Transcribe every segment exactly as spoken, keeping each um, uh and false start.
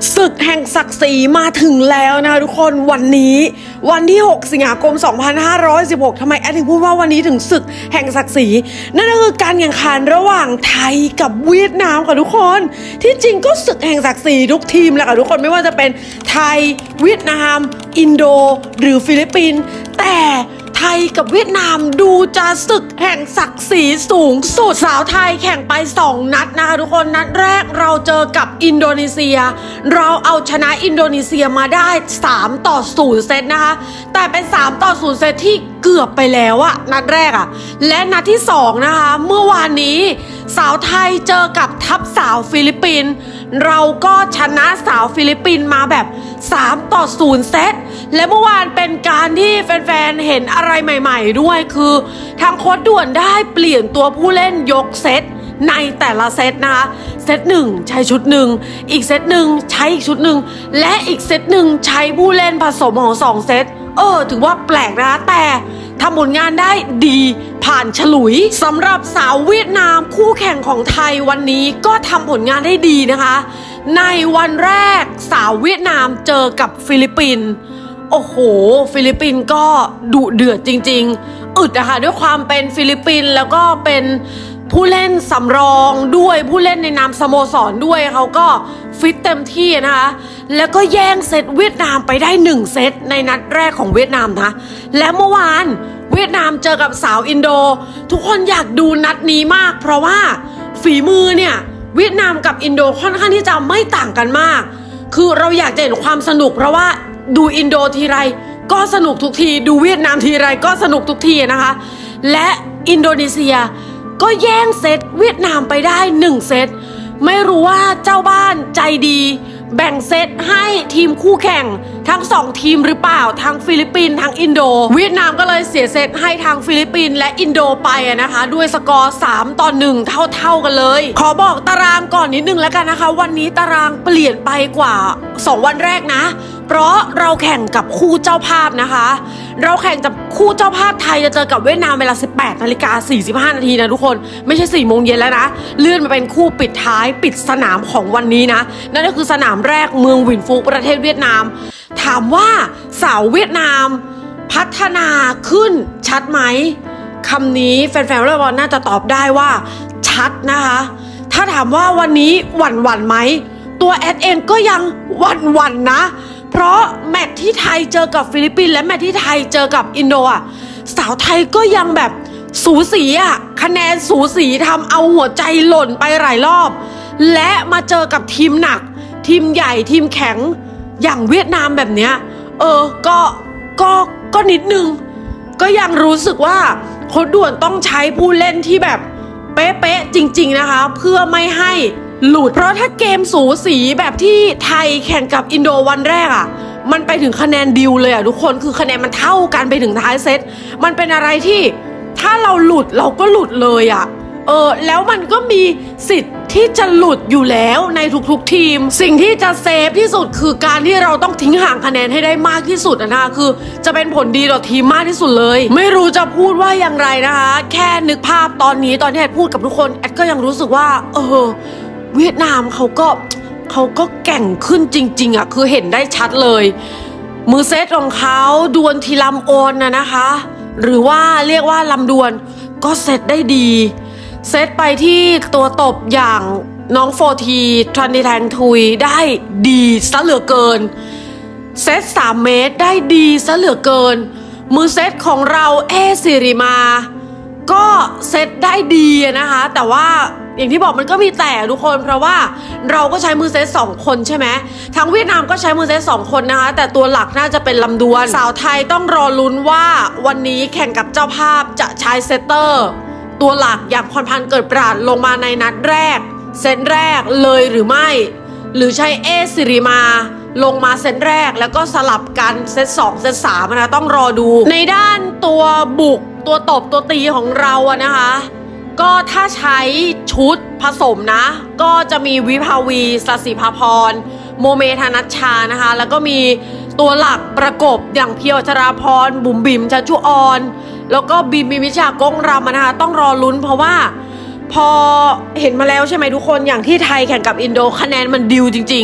ศึกแห่งศักดิ์ศรีมาถึงแล้วนะทุกคนวันนี้วันที่หกสิงหาคมสองพันห้าร้อยสิบหกทำไมแอดถึงพูดว่าวันนี้ถึงศึกแห่งศักดิ์ศรีนั่นก็คือการแข่งขันระหว่างไทยกับเวียดนามค่ะทุกคนที่จริงก็ศึกแห่งศักดิ์ศรีทุกทีมแหละค่ะทุกคนไม่ว่าจะเป็นไทยเวียดนามอินโดหรือฟิลิปปินส์แต่ไทยกับเวียดนามดูจะศึกแห่งศักดิ์ศรีสูงสุดสาวไทยแข่งไปสองนัดนะคะทุกคนนัดแรกเราเจอกับอินโดนีเซียเราเอาชนะอินโดนีเซียมาได้สามต่อศูนย์เซตนะคะแต่เป็นสามต่อศูนย์เซตที่เกือบไปแล้วอะนัดแรกอะและนัดที่สองนะคะเมื่อวานนี้สาวไทยเจอกับทัพสาวฟิลิปปินส์เราก็ชนะสาวฟิลิปปินส์มาแบบสามต่อศูนย์เซตและเมื่อวานเป็นการที่แฟนๆเห็นอะไรใหม่ๆด้วยคือทางโค้ชด่วนได้เปลี่ยนตัวผู้เล่นยกเซตในแต่ละเซตนะคะเซตหนึ่งใช้ชุดหนึ่งอีกเซตหนึ่งใช้อีกชุดหนึ่งและอีกเซตหนึ่งใช้ผู้เล่นผสมของสองเซตเออถือว่าแปลกนะคะแต่ทำผลงานได้ดีผ่านฉลุยสำหรับสาวเวียดนามคู่แข่งของไทยวันนี้ก็ทำผลงานได้ดีนะคะในวันแรกสาวเวียดนามเจอกับฟิลิปปินส์โอ้โหฟิลิปปินส์ก็ดุเดือดจริงๆอึดนะคะด้วยความเป็นฟิลิปปินส์แล้วก็เป็นผู้เล่นสำรองด้วยผู้เล่นในนามสโมสรด้วยเขาก็ฟิตเต็มที่นะคะแล้วก็แย่งเซตเวียดนามไปได้หนึ่งเซตในนัดแรกของเวียดนามนะและเมื่อวานเวียดนามเจอกับสาวอินโดทุกคนอยากดูนัดนี้มากเพราะว่าฝีมือเนี่ยเวียดนามกับอินโดค่อนข้างที่จะไม่ต่างกันมากคือเราอยากจะเห็นความสนุกเพราะว่าดูอินโดทีไรก็สนุกทุกทีดูเวียดนามทีไรก็สนุกทุกทีนะคะและอินโดนีเซียก็แย่งเซตเวียดนามไปได้หนึ่งเซตไม่รู้ว่าเจ้าบ้านใจดีแบ่งเซตให้ทีมคู่แข่งทั้งสองทีมหรือเปล่าทั้งฟิลิปปินส์ทั้งอินโดเวียดนามก็เลยเสียเซตให้ทางฟิลิปปินส์และอินโดไปนะคะด้วยสกอร์สามต่อหนึ่งเท่าๆกันเลยขอบอกตารางก่อนนิดนึงแล้วกันนะคะวันนี้ตารางเปลี่ยนไปกว่าสองวันแรกนะเพราะเราแข่งกับคู่เจ้าภาพนะคะเราแข่งกับคู่เจ้าภาพไทยจะเจอกับเวียดนามเวลา สิบแปดนาฬิกาสี่สิบห้านาทีนะทุกคนไม่ใช่สี่โมงเย็นแล้วนะเลื่อนมาเป็นคู่ปิดท้ายปิดสนามของวันนี้นะนั่นก็คือสนามแรกเมืองหวินฟุกประเทศเวียดนามถามว่าสาวเวียดนามพัฒนาขึ้นชัดไหมคำนี้แฟนๆวอลเลย์บอลน่าจะตอบได้ว่าชัดนะคะถ้าถามว่าวันนี้หวั่นหวั่นไหมตัวแอดเองก็ยังหวั่นหวั่นนะเพราะแมตช์ที่ไทยเจอกับฟิลิปปินส์และแมตช์ที่ไทยเจอกับอินโดอ่ะสาวไทยก็ยังแบบสูสีอ่ะคะแนนสูสีทำเอาหัวใจหล่นไปหลายรอบและมาเจอกับทีมหนักทีมใหญ่ทีมแข็งอย่างเวียดนามแบบเนี้ยเออก็ก็ก็นิดนึงก็ยังรู้สึกว่าโค้ชด่วนต้องใช้ผู้เล่นที่แบบเป๊ะๆจริงๆนะคะเพื่อไม่ให้หลุดเพราะถ้าเกมสูสีแบบที่ไทยแข่งกับอินโดวันแรกอ่ะมันไปถึงคะแนนดิวเลยอ่ะทุกคนคือคะแนนมันเท่ากันไปถึงท้ายเซตมันเป็นอะไรที่ถ้าเราหลุดเราก็หลุดเลยอ่ะเออแล้วมันก็มีสิทธิ์ที่จะหลุดอยู่แล้วในทุกๆทีมสิ่งที่จะเซฟที่สุดคือการที่เราต้องทิ้งห่างคะแนนให้ได้มากที่สุดนะคะคือจะเป็นผลดีต่อทีมมากที่สุดเลยไม่รู้จะพูดว่าอย่างไรนะคะแค่นึกภาพตอนนี้ตอนที่แอดพูดกับทุกคนแอดก็ยังรู้สึกว่าเออเวียดนามเขาก็เขาก็แก่งขึ้นจริงๆอ่ะคือเห็นได้ชัดเลยมือเซตของเขาดวลทีลำโอนนะนะคะหรือว่าเรียกว่าลำดวนก็เซตได้ดีเซตไปที่ตัวตบอย่างน้องโฟทีทรันดิแทงทุยได้ดีซะเหลือเกินเซตสามเมตรได้ดีซะเหลือเกินมือเซตของเราเอสิริมาก็เซตได้ดีนะคะแต่ว่าอย่างที่บอกมันก็มีแต่ทุกคนเพราะว่าเราก็ใช้มือเซตสองคนใช่ไหมทางเวียดนามก็ใช้มือเซตสองคนนะคะแต่ตัวหลักน่าจะเป็นลำดวนสาวไทยต้องรอลุ้นว่าวันนี้แข่งกับเจ้าภาพจะใช้เซตเตอร์ตัวหลักอย่างพรพันธ์เกิดปราดลงมาในนัดแรกเซตแรกเลยหรือไม่หรือใช้เอสิริมาลงมาเซตแรกแล้วก็สลับกันเซตสองเซตสามนะต้องรอดูในด้านตัวบุกตัวตบตัวตีของเราอะนะคะก็ถ้าใช้ชุดผสมนะก็จะมีวิภาวีสศิภาพรโมเมธนัชชานะคะแล้วก็มีตัวหลักประกบอย่างเพียวชราพรบุ๋มบิ๋มชัชชุออนแล้วก็บีมวิชากงรำนะคะต้องรอลุ้นเพราะว่าพอเห็นมาแล้วใช่ไหมทุกคนอย่างที่ไทยแข่งกับอินโดคะแนนมันดิวจริงๆ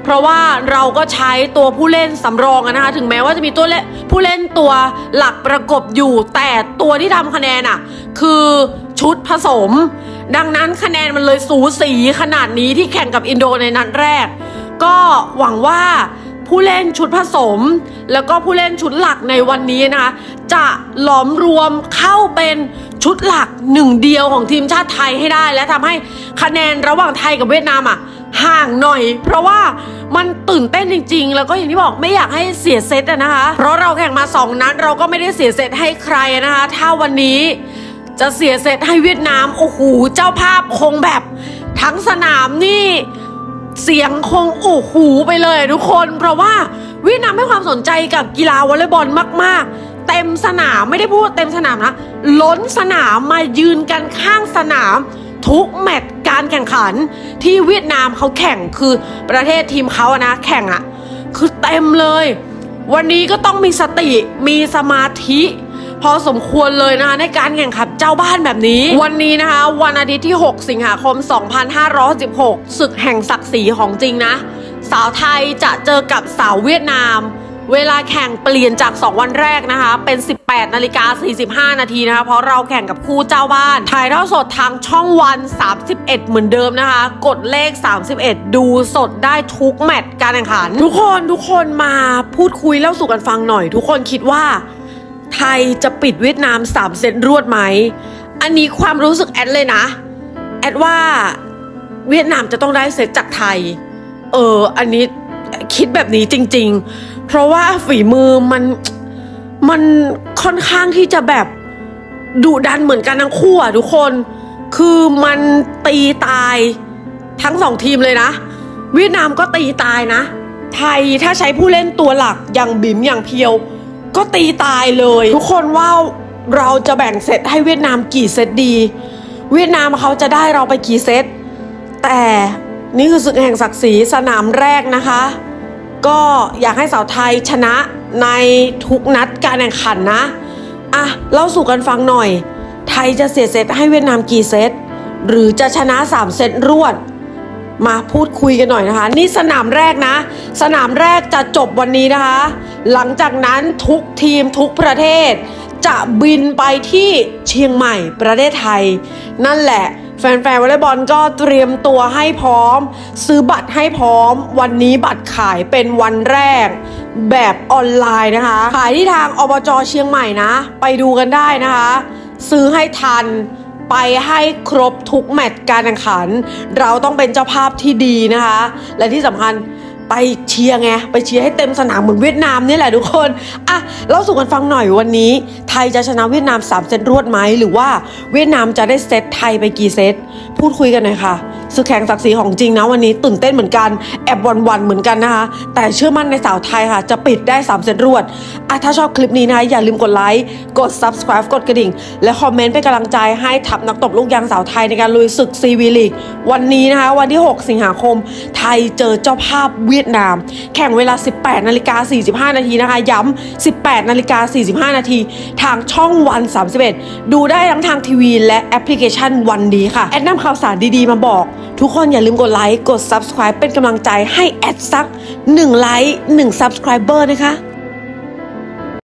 เพราะว่าเราก็ใช้ตัวผู้เล่นสำรองนะคะถึงแม้ว่าจะมีตัวเล่นผู้เล่นตัวหลักประกบอยู่แต่ตัวที่ทำคะแนนอ่ะคือชุดผสมดังนั้นคะแนนมันเลยสูสีขนาดนี้ที่แข่งกับอินโดในนัดแรกก็หวังว่าผู้เล่นชุดผสมแล้วก็ผู้เล่นชุดหลักในวันนี้นะคะจะหลอมรวมเข้าเป็นชุดหลักหนึ่งเดียวของทีมชาติไทยให้ได้และทำให้คะแนนระหว่างไทยกับเวียดนามอ่ะห่างหน่อยเพราะว่ามันตื่นเต้นจริงๆแล้วก็อย่างที่บอกไม่อยากให้เสียเซตนะคะเพราะเราแข่งมาสองนัดเราก็ไม่ได้เสียเซตให้ใครนะคะถ้าวันนี้จะเสียเซตให้เวียดนามโอ้โหเจ้าภาพคงแบบทั้งสนามนี่เสียงคงโอ้โหไปเลยทุกคนเพราะว่าเวียดนามให้ความสนใจกับกีฬาวอลเลย์บอลมากๆเต็มสนามไม่ได้พูดเต็มสนามนะล้นสนามมายืนกันข้างสนามทุกแมตช์การแข่งขันที่เวียดนามเขาแข่งคือประเทศทีมเขาอะนะแข่งอะคือเต็มเลยวันนี้ก็ต้องมีสติมีสมาธิพอสมควรเลยนะคะในการแข่งขันเจ้าบ้านแบบนี้วันนี้นะคะวันอาทิตย์ที่หกสิงหาคมสองพันห้าร้อยสิบหกศึกแห่งศักดิ์ศรีของจริงนะสาวไทยจะเจอกับสาวเวียดนามเวลาแข่งเปลี่ยนจากสองวันแรกนะคะเป็นสิบแปดนาฬิกาสี่สิบห้านาทีนะคะเพราะเราแข่งกับคู่เจ้าบ้านถ่ายทอดสดทางช่องวันสามสิบเอ็ดเหมือนเดิมนะคะกดเลขสามสิบเอ็ดดูสดได้ทุกแมตช์การแข่งขันทุกคนทุกคนมาพูดคุยเล่าสู่กันฟังหน่อยทุกคนคิดว่าไทยจะปิดเวียดนามสามเซตรวดไหมอันนี้ความรู้สึกแอดเลยนะแอดว่าเวียดนามจะต้องได้เซตจากไทยเอออันนี้คิดแบบนี้จริงๆเพราะว่าฝีมือมันมันค่อนข้างที่จะแบบดุดันเหมือนกันทั้งคู่อ่ะทุกคนคือมันตีตายทั้งสองทีมเลยนะเวียดนามก็ตีตายนะไทยถ้าใช้ผู้เล่นตัวหลักอย่างบิ๋มอย่างเพียวก็ตีตายเลยทุกคนว่าเราจะแบ่งเซตให้เวียดนามกี่เซตดีเวียดนามเขาจะได้เราไปกี่เซตแต่นี่คือศึกแห่งศักดิ์ศรีสนามแรกนะคะก็อยากให้สาวไทยชนะในทุกนัดการแข่งขันนะอ่ะเล่าสู่กันฟังหน่อยไทยจะเสียเซตให้เวียดนามกี่เซตหรือจะชนะสามเซตรวดมาพูดคุยกันหน่อยนะคะนี่สนามแรกนะสนามแรกจะจบวันนี้นะคะหลังจากนั้นทุกทีมทุกประเทศจะบินไปที่เชียงใหม่ประเทศไทยนั่นแหละแฟนๆวอลเลย์บอลก็เตรียมตัวให้พร้อมซื้อบัตรให้พร้อมวันนี้บัตรขายเป็นวันแรกแบบออนไลน์นะคะขายที่ทางอบจ.เชียงใหม่นะไปดูกันได้นะคะซื้อให้ทันไปให้ครบทุกแมตช์การแข่งขันเราต้องเป็นเจ้าภาพที่ดีนะคะและที่สำคัญไปเชียร์ไงไปเชียร์ให้เต็มสนามเหมือนเวียดนามนี่แหละทุกคนอ่ะเล่าสู่กันฟังหน่อยวันนี้ไทยจะชนะเวียดนามสามเซตรวดไหมหรือว่าเวียดนามจะได้เซตไทยไปกี่เซตพูดคุยกันหน่อยค่ะศึกแข่งศักดิ์ศรีของจริงนะวันนี้ตื่นเต้นเหมือนกันแอบวันๆเหมือนกันนะคะแต่เชื่อมั่นในสาวไทยค่ะจะปิดได้สามเซตรวดอ่ะถ้าชอบคลิปนี้นะคะอย่าลืมกดไลค์กด ซับสไครบ์ กดกระดิ่งและคอมเมนต์เป็นกำลังใจให้ทัพนักตบลูกยางสาวไทยในการลุยศึกซีวีลีกวันนี้นะคะวันที่หกสิงหาคมไทยเจอเจ้าภาพเวียดนามแข่งเวลา สิบแปดนาฬิกาสี่สิบห้านาทีนะคะย้ำ สิบแปดนาฬิกาสี่สิบห้านาทีทางช่องวันสามสิบเอ็ดดูได้ทั้งทางทีวีและแอปพลิเคชันวันดีค่ะแอดนำข่าวสารดีๆมาบอกทุกคนอย่าลืมกดไลค์กด ซับสไครบ์ เป็นกำลังใจให้แอดสักหนึ่งไลค์หนึ่ง ซับสไครเบอร์นะคะ